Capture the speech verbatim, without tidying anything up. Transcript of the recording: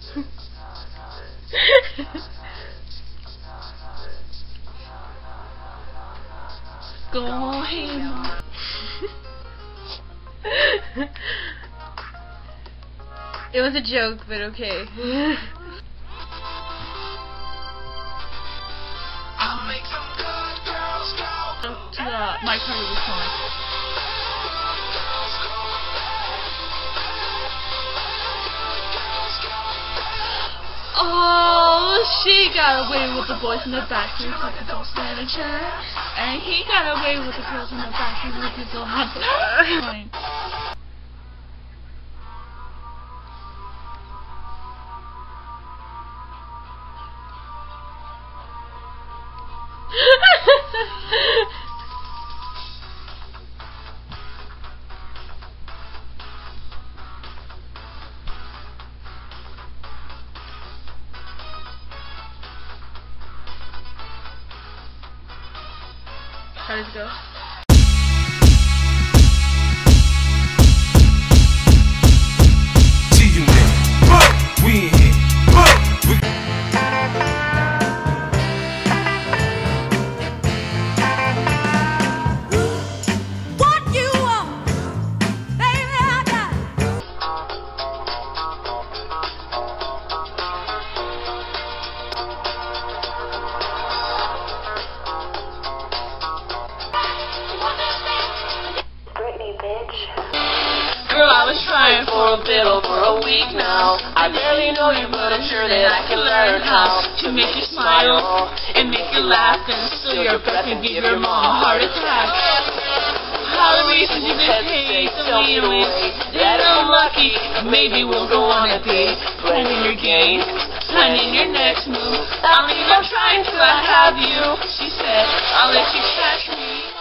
Go ham. It was a joke, but okay. I'll make some good girls go. Up to the my car was calling. Oh, she got away with the boys in the back room with the boss manager, and he got away with the girls in the back room with his little husband. How does it go? See you there. We in here. We What you want, baby, I got. Girl, I was trying for a bit over a week now. I barely know you, but I'm sure that I can learn how to make you smile and make you laugh and still your breath and give your mom a heart attack. How the reasons you hesitate to lead away, then I'm lucky. Maybe we'll go on a date, planning your game, planning your next move. I'll leave, I'm trying till I have you. She said, I'll let you catch me.